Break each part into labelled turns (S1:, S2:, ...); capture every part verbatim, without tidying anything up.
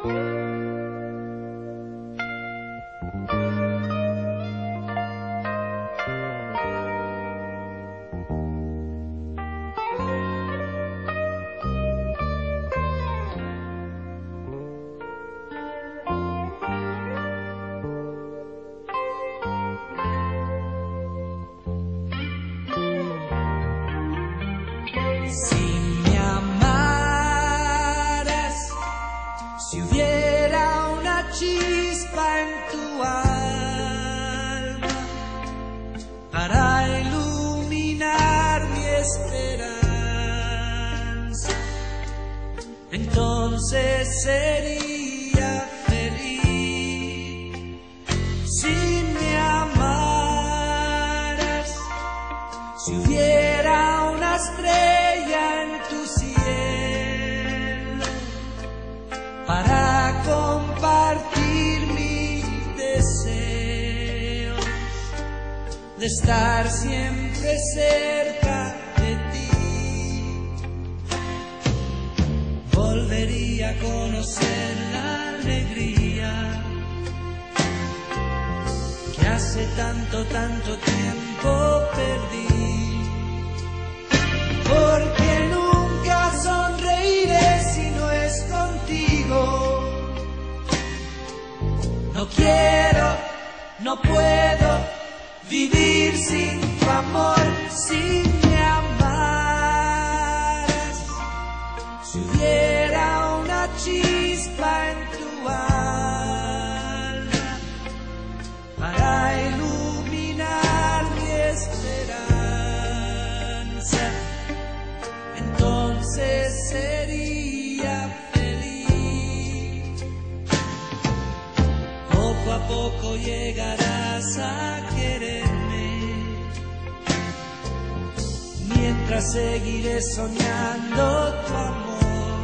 S1: Si me amaras, si hubiera una chispa en tu alma para iluminar mi esperanza, entonces sería feliz. Si me amaras, si hubiera una estrella en tu cielo para compartir mis deseos de estar siempre cerca de ti, volvería a conocer la alegría que hace tanto, tanto tiempo perdí. Porque nunca sonreiré si no es contigo. No quiero, no puedo vivir sin tu amor. Si me amaras, si hubiera una chispa en tu alma para iluminar mi esperanza, entonces sería feliz. Poco a poco llegarás a quererme, mientras seguiré soñando tu amor.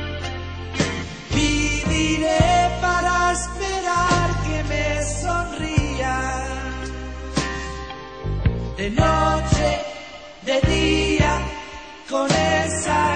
S1: Viviré para esperar que me sonrías, de noche, de día, con esa